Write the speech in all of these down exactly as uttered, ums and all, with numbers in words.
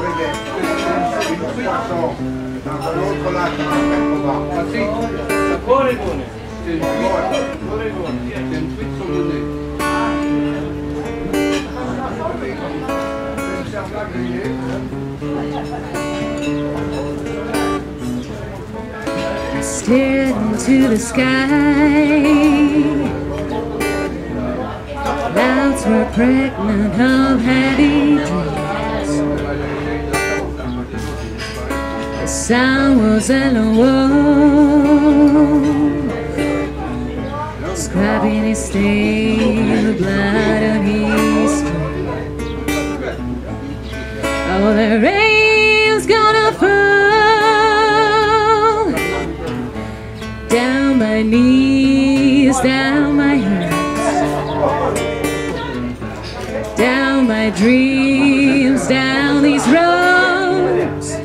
Oregone, Oregone, ten feet from the day. I stared into the sky. Clouds were pregnant of heavy dreams. The sun was alone, scrubbing his stain, the blood on his skin. Oh, the rain's gonna fall down my knees, down my hands, down my dreams, down these roads.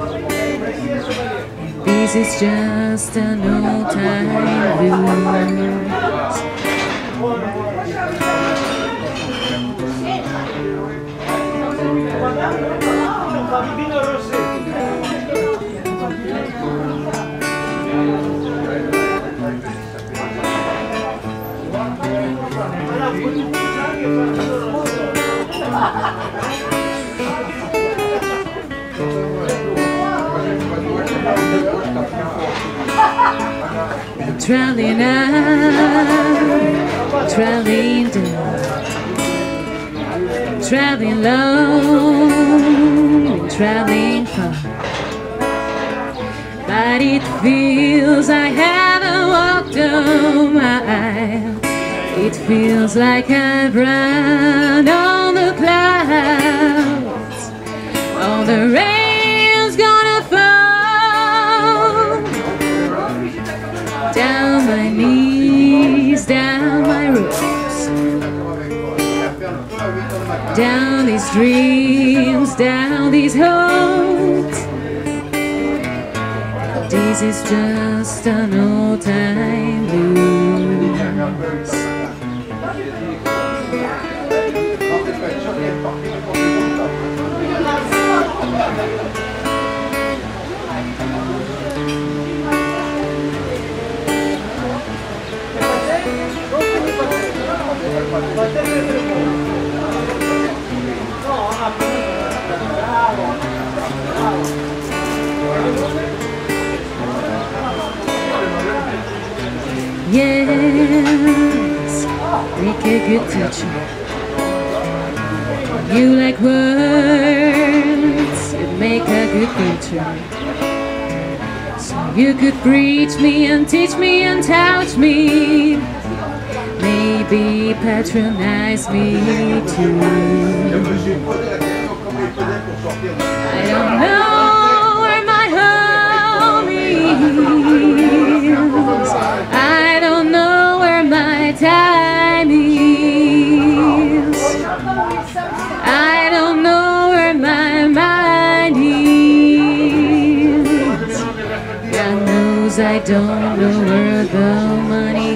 This is just an old time blues. Traveling up, traveling down, traveling low, traveling far. But it feels I haven't walked a mile. It feels like I've run on the clouds. On the rain's gonna fall down my knees, down my roots, down these dreams, down these hopes. This is just an old time blues. Yes, make a good teacher. You like words, you make a good teacher. So you could preach me and teach me and touch me, maybe patronize me too. I don't know where my home is. I don't know where my time is. I don't know where my mind is. God knows I don't know where the money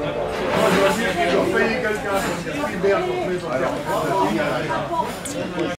is.